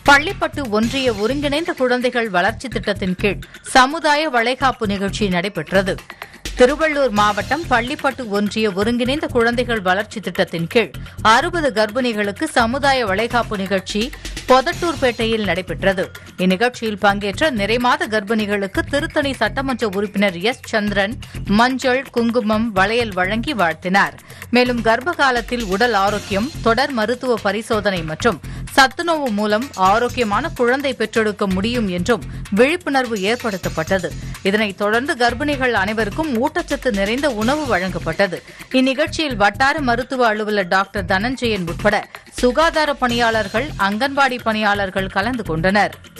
பள்ளிப்பட்டு ஒன்றிய ஒருங்கிணைந்த குழந்தைகள் வளர்ச்சி திட்டத்தின் கீழ் சமுதாய வளைகாப்பு நிகழ்ச்சி நடைபெற்றது. திருவள்ளூர் மாவட்டம் பள்ளிப்பட்டு ஒன்றிய ஒருங்கிணைந்த குழந்தைகள் வளர்ச்சி திட்டத்தின் கீழ் 60 கர்ப்பிணிகளுக்கு சமுதாய வளைகாப்பு நிகழ்ச்சி பொதட்டூர்பேட்டையில் நடைபெற்றது. இந்நிகழ்ச்சியில் பங்கேற்ற நிறைமாத கர்ப்பிணிகளுக்கு திருத்தணி சட்டமன்ற உறுப்பினர் எஸ். சந்திரன் மஞ்சள், குங்குமம், வளையல் வழங்கி வாழ்த்தினார். மேலும் கர்ப்ப காலத்தில் உடல் ஆரோக்கியம், தொடர் மருத்துவ பரிசோதனை மற்றும் சத்துணவு மூலம் ஆரோக்கியமான குழந்தை பெற்றெடுக்க முடியும் என்றும் விழிப்புணர்வு ஏற்படுத்தப்பட்டது. இதனைத் தொடர்ந்து கர்ப்பிணிகள் அனைவருக்கும் ஊட்டச்சத்து நிறைந்த உணவு வழங்கப்பட்டது. இந்நிகழ்ச்சியில் வட்டார மருத்துவ அலுவலர் டாக்டர் தனஞ்சயன் உட்பட சுகாதார பணியாளர்கள், அங்கன்வாடி பணியாளர்கள் கலந்து கொண்டனர்.